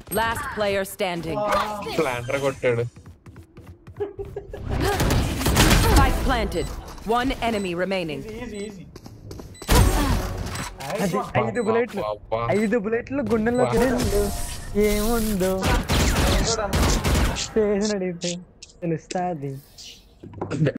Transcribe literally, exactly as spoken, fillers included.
Last player standing. Planter కొట్టాడు. Spike planted. One enemy remaining. Easy, easy. ఐదు బుల్లెట్లు ఐదు బుల్లెట్లు గుండెల్లో తిరిగి ఏముందో స్టేషన్ అడిగితే తెలుస్తాది.